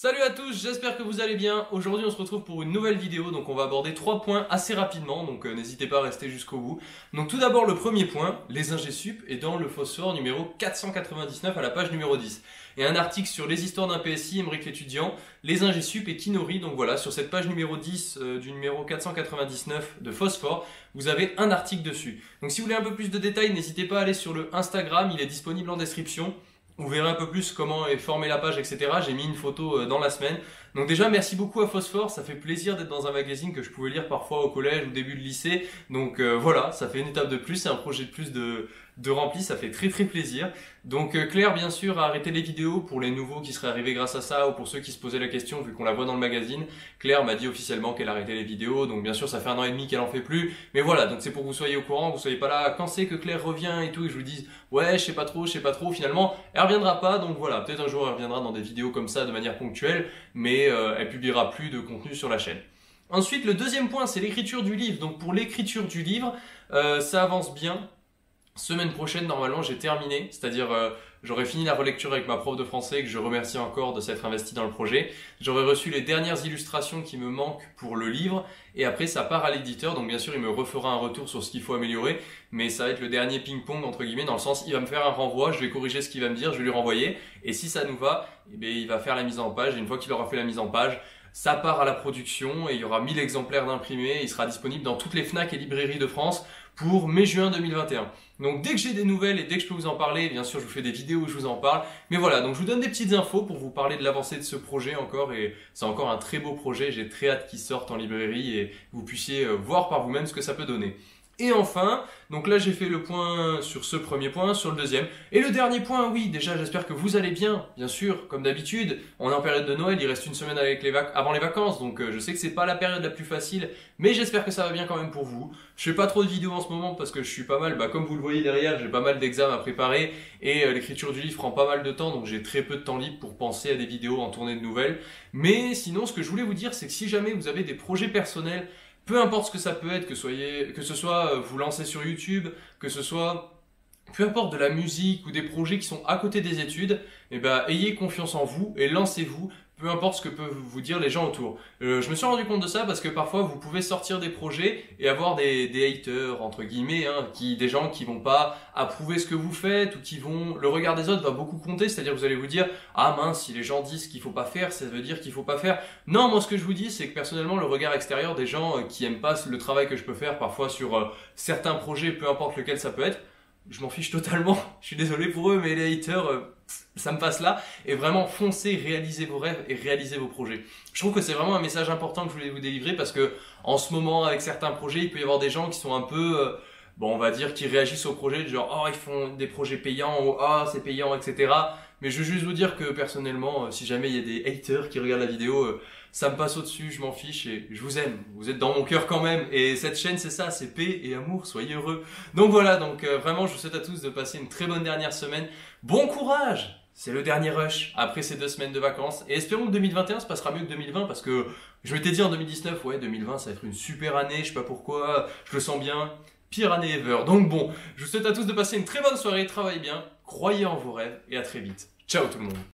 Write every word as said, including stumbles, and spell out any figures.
Salut à tous, j'espère que vous allez bien. Aujourd'hui on se retrouve pour une nouvelle vidéo, donc on va aborder trois points assez rapidement, donc euh, n'hésitez pas à rester jusqu'au bout. Donc tout d'abord le premier point, les ingé sup, et dans le phosphore numéro quatre cent quatre-vingt-dix-neuf à la page numéro dix. Et un article sur les histoires d'un P S I, Emeric l'étudiant, les ingé sup et Kinori. Donc voilà, sur cette page numéro dix euh, du numéro quatre cent quatre-vingt-dix-neuf de phosphore, vous avez un article dessus. Donc si vous voulez un peu plus de détails, n'hésitez pas à aller sur le Instagram, il est disponible en description. Vous verrez un peu plus comment est formée la page, et cetera. J'ai mis une photo dans la semaine. Donc déjà, merci beaucoup à Phosphore. Ça fait plaisir d'être dans un magazine que je pouvais lire parfois au collège ou au début de lycée. Donc euh, voilà, ça fait une étape de plus. C'est un projet de plus de, de rempli. Ça fait très très plaisir. Donc euh, Claire, bien sûr, a arrêté les vidéos pour les nouveaux qui seraient arrivés grâce à ça ou pour ceux qui se posaient la question vu qu'on la voit dans le magazine. Claire m'a dit officiellement qu'elle arrêtait les vidéos. Donc bien sûr, ça fait un an et demi qu'elle en fait plus. Mais voilà, donc c'est pour que vous soyez au courant, que vous soyez pas là quand c'est que Claire revient et tout et que je vous dise ouais, je sais pas trop, je sais pas trop. Finalement, elle reviendra pas. Donc voilà, peut-être un jour elle reviendra dans des vidéos comme ça de manière ponctuelle, mais euh, elle publiera plus de contenu sur la chaîne. Ensuite, le deuxième point, c'est l'écriture du livre. Donc pour l'écriture du livre, euh, ça avance bien. Semaine prochaine, normalement, j'ai terminé, c'est-à-dire euh, j'aurai fini la relecture avec ma prof de français que je remercie encore de s'être investi dans le projet. J'aurai reçu les dernières illustrations qui me manquent pour le livre et après ça part à l'éditeur, donc bien sûr il me refera un retour sur ce qu'il faut améliorer, mais ça va être le dernier ping-pong entre guillemets dans le sens il va me faire un renvoi, je vais corriger ce qu'il va me dire, je vais lui renvoyer et si ça nous va, eh bien, il va faire la mise en page et une fois qu'il aura fait la mise en page, ça part à la production et il y aura mille exemplaires d'imprimés. Il sera disponible dans toutes les Fnac et librairies de France pour mai-juin deux mille vingt et un. Donc dès que j'ai des nouvelles et dès que je peux vous en parler, bien sûr je vous fais des vidéos où je vous en parle. Mais voilà, donc je vous donne des petites infos pour vous parler de l'avancée de ce projet encore. Et c'est encore un très beau projet, j'ai très hâte qu'il sorte en librairie et vous puissiez voir par vous-même ce que ça peut donner. Et enfin, donc là j'ai fait le point sur ce premier point, sur le deuxième. Et le dernier point, oui, déjà j'espère que vous allez bien, bien sûr, comme d'habitude. On est en période de Noël, il reste une semaine avec les vac avant les vacances, donc euh, je sais que c'est pas la période la plus facile, mais j'espère que ça va bien quand même pour vous. Je fais pas trop de vidéos en ce moment parce que je suis pas mal, bah, comme vous le voyez derrière, j'ai pas mal d'examens à préparer et euh, l'écriture du livre prend pas mal de temps, donc j'ai très peu de temps libre pour penser à des vidéos, en tournée de nouvelles. Mais sinon, ce que je voulais vous dire, c'est que si jamais vous avez des projets personnels, peu importe ce que ça peut être, que, soyez, que ce soit vous lancer sur YouTube, que ce soit peu importe de la musique ou des projets qui sont à côté des études, eh ben, ayez confiance en vous et lancez-vous, peu importe ce que peuvent vous dire les gens autour. Euh, je me suis rendu compte de ça parce que parfois vous pouvez sortir des projets et avoir des, des haters, entre guillemets, hein, qui, des gens qui vont pas approuver ce que vous faites ou qui vont... Le regard des autres va beaucoup compter, c'est-à-dire vous allez vous dire « Ah mince, si les gens disent qu'il faut pas faire, ça veut dire qu'il faut pas faire. » Non, moi ce que je vous dis, c'est que personnellement, le regard extérieur des gens euh, qui aiment pas le travail que je peux faire parfois sur euh, certains projets, peu importe lequel ça peut être, je m'en fiche totalement, je suis désolé pour eux, mais les haters, euh, ça me passe là. Et vraiment, foncez, réalisez vos rêves et réalisez vos projets. Je trouve que c'est vraiment un message important que je voulais vous délivrer parce que en ce moment, avec certains projets, il peut y avoir des gens qui sont un peu, euh, bon, on va dire, qui réagissent au projet, du genre, oh, ils font des projets payants, ou oh, c'est payant, et cetera. Mais je veux juste vous dire que personnellement, euh, si jamais il y a des haters qui regardent la vidéo, euh, ça me passe au-dessus, je m'en fiche et je vous aime. Vous êtes dans mon cœur quand même. Et cette chaîne, c'est ça, c'est paix et amour, soyez heureux. Donc voilà, donc euh, vraiment, je vous souhaite à tous de passer une très bonne dernière semaine. Bon courage! C'est le dernier rush après ces deux semaines de vacances. Et espérons que deux mille vingt et un se passera mieux que deux mille vingt parce que je m'étais dit en deux mille dix-neuf, ouais, deux mille vingt, ça va être une super année, je sais pas pourquoi, je le sens bien. Pire année ever. Donc bon, je vous souhaite à tous de passer une très bonne soirée, travaillez bien, croyez en vos rêves et à très vite. Ciao tout le monde!